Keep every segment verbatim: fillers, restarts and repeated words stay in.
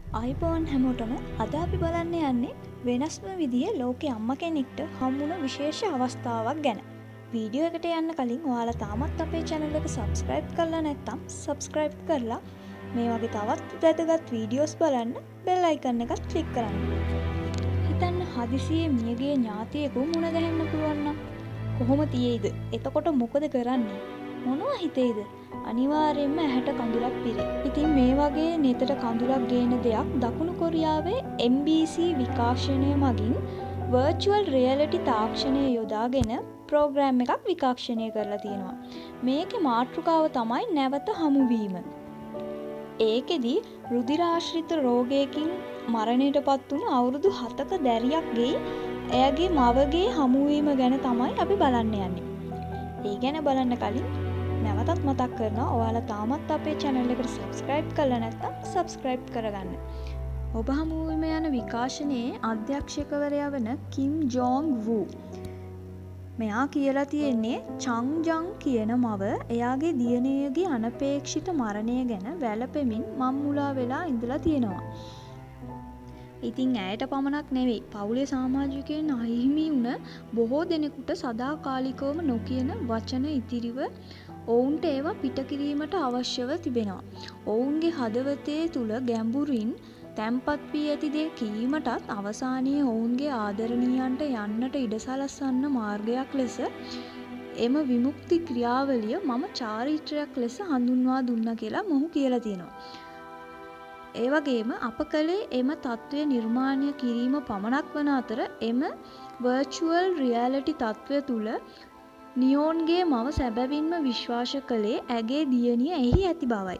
අයිබෝන් හැමෝටම අද අපි බලන්න යන්නේ වෙනස්ම විදිහේ ලෝකේ අම්මා කෙනෙක්ට හම්බුන විශේෂ අවස්ථාවක් ගැන. වීඩියෝ එකට යන්න කලින් ඔයාලා තාමත් අපේ channel එක subscribe කරලා නැත්නම් subscribe කරලා මේ වගේ තවත් වැදගත් වීඩියෝස් බලන්න bell icon එකත් click කරන්න. හිතන්න හදිසියේ මියගේ ඥාතියෙකු මුණ ගැහෙන්න පුළුවන් නම් කොහොම තියේද? එතකොට මොකද කරන්නේ? මොනවා හිතේද? අනිවාර්යයෙන්ම ඇහැට කඳුලක් පිරේ. ඉතින් මේ වගේ නෙතට කඳුලක් ගේන දෙයක් දකුණු කොරියාවේ එම් බී සී විකාශනය මගින් virtual reality තාක්ෂණය යොදාගෙන ප්‍රෝග්‍රෑම් එකක් විකාශනය කරලා තියෙනවා. මේකේ මාතෘකාව තමයි නැවත හමුවීම. ඒකෙදි රුධිරාශ්‍රිත රෝගයකින් මරණයටපත් වුණු අවුරුදු හතක දැරියක්ගේ එයාගේ මවගේ හමුවීම ගැන තමයි අපි බලන්න යන්නේ. ඒ ගැන බලන්න කලින් නැවතත් මතක් කරනවා ඔයාලා තාමත් අපේ channel එකට subscribe කරලා නැත්නම් subscribe කරගන්න. ඔබ හමුවීම යන විකාශනයේ අධ්‍යක්ෂකවරයා වන කිම් ජෝං වූ. මෙයා කියලා තියෙන්නේ චං ජං කියන මව එයාගේ දියණියගේ අනපේක්ෂිත මරණය ගැන වැළපෙමින් මම්මුලා වෙලා ඉඳලා තියෙනවා. ඉතින් ඇයට පමණක් නෙවෙයි පවුලේ සමාජිකයන් අහිමි වුණ බොහෝ දෙනෙකුට සදාකාලිකවම නොකියන වචන ඉතිරිව ඔවුන්ට ඒවා පිටකිරීමට අවශ්‍යව තිබෙනවා. ඔවුන්ගේ හදවතේ තුල ගැඹුරින් තැම්පත් වී ඇති දේ කීමටත් අවසානයේ ඔවුන්ගේ ආදරණීයන්ට යන්නට ඉඩ සලස්වන්න මාර්ගයක් ලෙස එම විමුක්ති ක්‍රියාවලිය මම චාරිත්‍රයක් ලෙස හඳුන්වා දුන්නා කියලා මොහු කියලා තියෙනවා. ඒ වගේම අප කලේ එම තත්ත්වය නිර්මාණය කිරීම පමණක් වන අතර එම virtual reality තත්ත්වය තුල නියෝන්ගේ මව සැබවින්ම විශ්වාස කළේ ඇගේ දියණිය එහි ඇති බවයි.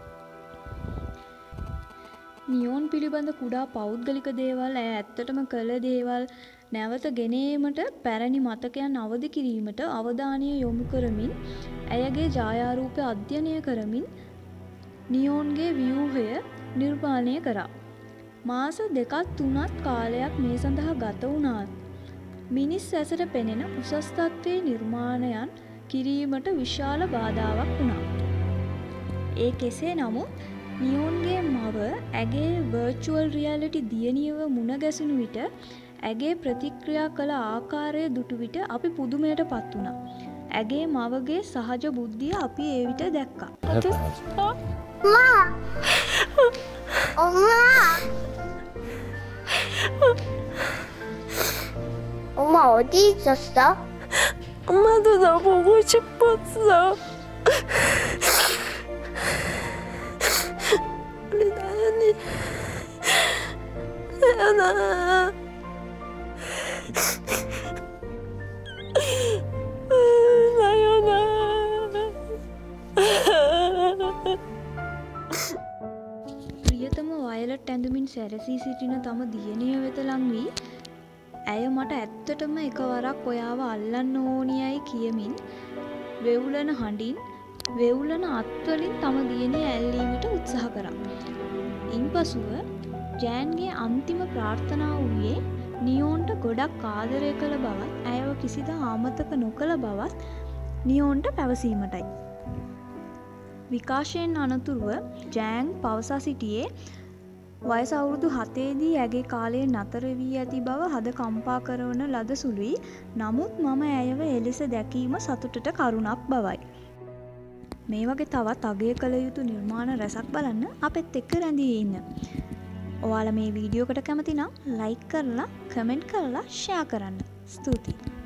නියෝන් පිළිබඳ කුඩා පෞද්ගලික දේවල් ඇය ඇත්තටම කළ දේවල් නැවත ගෙනීමට පැරණි මතකයන් අවදි කිරීමට අවධානය යොමු කරමින් ඇයගේ ඡායාරූපය අධ්‍යයනය කරමින් නියෝන්ගේ ව්‍යුහය නිර්මාණය කරා. මාස දෙකක් තුනක් කාලයක් මේ සඳහා ගත වුණාත් මිනිස් ඇසට පෙනෙන උසස් තත්ත්වයේ නිර්මාණයන් කිරීමට විශාල බාධාවක් වුණා. ඒ කෙසේ නමුත් නියෝන්ගේ මව ඇගේ virtual reality දියණියව මුණ ගැසුණු විට ඇගේ ප්‍රතික්‍රියා කළ ආකාරය දුටු විට අපි පුදුමයට පත් වුණා. ඇගේ මවගේ සහජ බුද්ධිය අපි ඒ විට දැක්කා. 엄마! 엄마 어디 있었어? 엄마도 나 보고 싶었어. 우리 나연이 나연아 나연아 ප්‍රියතම වයලට් ඇඳුමින් සැරසී සිටින තම දියණිය වෙත ලං වී ඇය මට ඇත්තටම එකවරක් ඔයාව අල්ලන්න ඕනියයි කියමින් වෙවුලන හඬින් වෙවුලන අත්වලින් තම දියණිය ඇල්ලීමට උත්සාහ කරා. ඉන්පසුව ජෑන්ගේ අන්තිම ප්‍රාර්ථනාව වූයේ නියෝන්ට ගොඩක් ආදරය කළ බවත් ඇයව කිසිදා අමතක නොකළ බවත් නියෝන්ට පැවසීමටයි. විකාශයෙන් අනතුරුව ජෑන් පවසා සිටියේ වයස අවුරුදු හතේදී ඇගේ කාලය නතර වී ඇති බව හද කම්පා කරවන ලද සුළුයි. නමුත් මම ඇයව එලෙස දැකීම සතුටට කරුණක් බවයි. මේ වගේ තවත් අගය කළ යුතු නිර්මාණ රැසක් බලන්න අපෙත් එක්ක රැඳී ඉන්න. ඔයාලා මේ වීඩියෝ එකට කැමති නම් ලයික් කරලා කමෙන්ට් කරලා ෂෙයා කරන්න. ස්තුතියි.